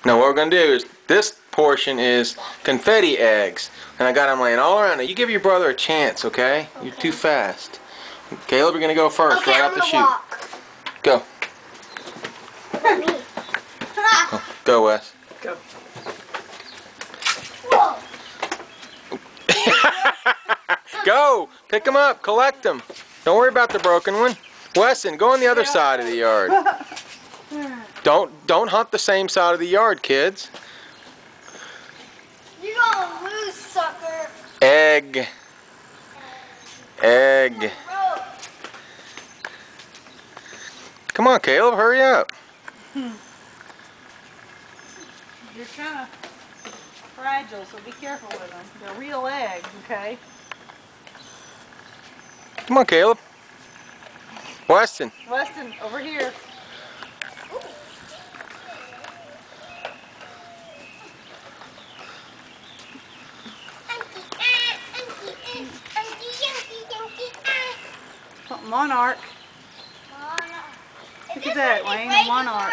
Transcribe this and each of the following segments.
Now what we're going to do is, this portion is confetti eggs. And I got them laying all around it. You give your brother a chance, okay? You're too fast. Caleb, you're going to go first, okay, right out the chute. Go. Go, Wes. Go. Whoa. Go! Pick them up. Collect them. Don't worry about the broken one. Wesson, go on the other side of the yard. Don't hunt the same side of the yard, kids. You're gonna lose, sucker. Egg. Egg. Come on, Caleb, hurry up. You're kind of fragile, so be careful with them. They're real eggs, okay? Come on, Caleb. Weston. Weston, over here. Monarch. Look at that, Wayne, a monarch.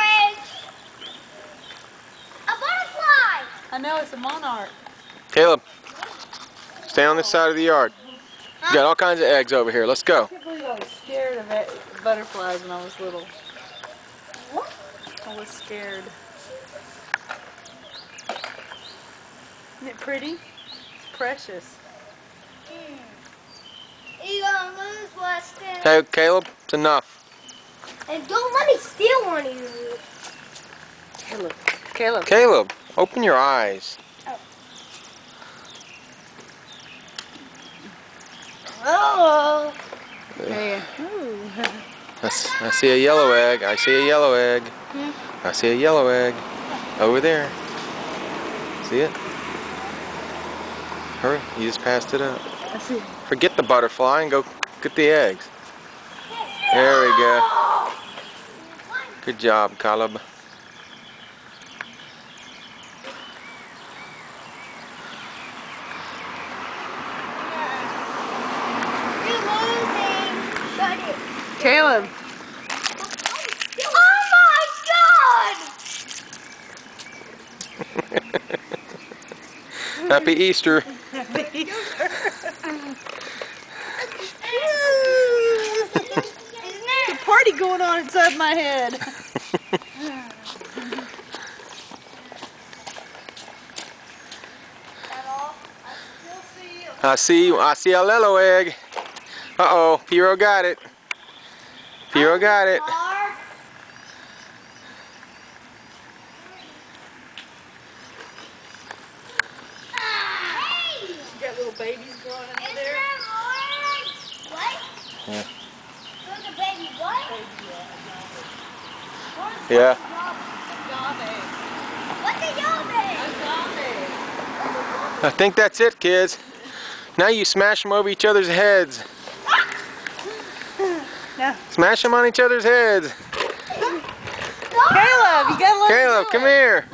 A butterfly. I know, it's a monarch. Caleb, stay on this side of the yard. You got all kinds of eggs over here. Let's go. I can't believe I was scared of butterflies when I was little. I was scared. Isn't it pretty? Precious. You're gonna lose, Weston. Hey, Caleb, it's enough. And don't let me steal one of you. Caleb. Caleb. Caleb, open your eyes. Oh. Hey. I see a yellow egg. I see a yellow egg. I see a yellow egg. Over there. See it? Hurry, you just passed it up. I see. Forget the butterfly and go get the eggs. There we go. Good job, Caleb. You're losing. Got it. Caleb. Oh my God! Happy Easter. There's a party going on inside my head. I see a yellow egg. Uh-oh, Piero got it. Piero got it. You got little babies growing under there? What? Yeah. There's a baby what? Yeah. What's a yobbe? I think that's it, kids. Now you smash them over each other's heads. No. Smash them on each other's heads. Caleb, you gotta let Caleb, come here.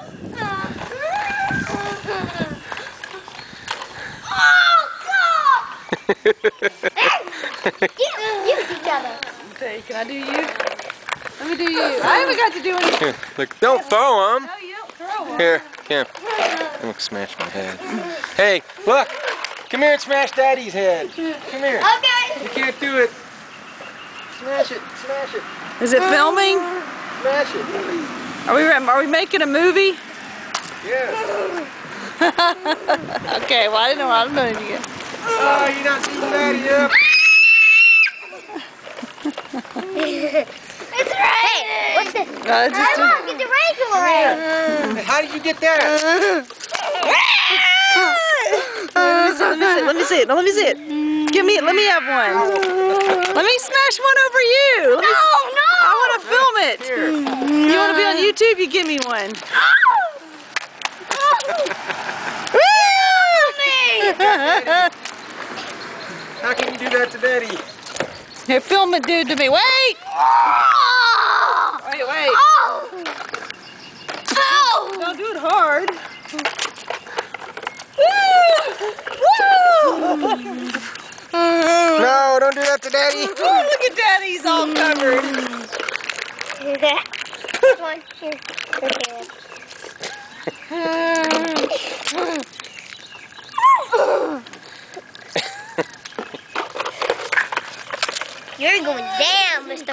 Oh, God! You together. Okay, can I do you? Let me do you. I haven't got to do anything. Here, look, don't throw them. No, you don't throw them. Here, Kim. I'm gonna smash my head. Hey, look. Come here and smash Daddy's head. Come here. Okay. You can't do it. Smash it. Smash it. Is it filming? Smash it. Are we making a movie? Yeah. Okay, well I don't know if you get. Oh, you're not beating Daddy up. It's raining. Hey, what's this? No, it's just Come on, get the rain away. How did you get that? Let me see it. Let me see it. Let me have one. Let me smash one over you. No. I want to film it. Here. You want to be on YouTube? You give me one. How can you do that to Daddy? Here, film it, dude, to me. Wait. Wait. Don't do it hard. No, don't do that to Daddy. Ooh, look at Daddy, he's all covered. This one. Here. You're going down, mister.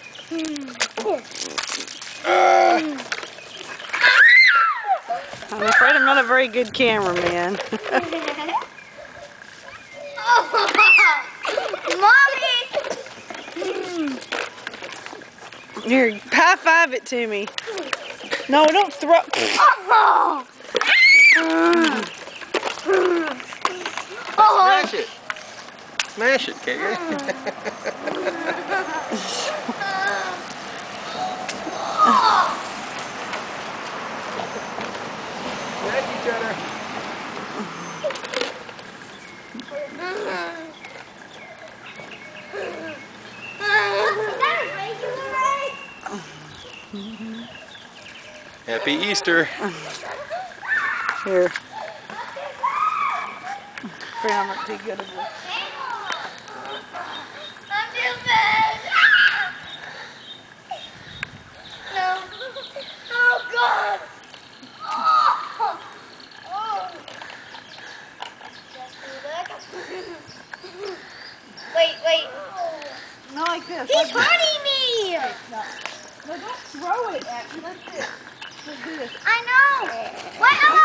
I'm afraid I'm not a very good cameraman. Mommy! Here, high five it to me. No, don't throw. Oh! Smash it. Smash it, KJ. Smash each other. Happy Easter. Here. Afraid I'm not too good at this. I'm too bad. No. Oh, God. Oh. Oh. Just do that. Wait. Not like this. He's hurting me. No, don't throw it at me. Like this. Like this. I know. Wait, oh.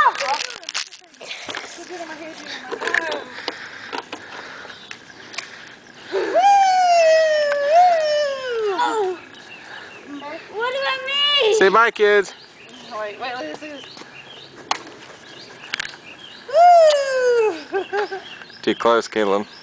What do I mean? Say bye, kids. Wait, let's do this. Too close, Caleb.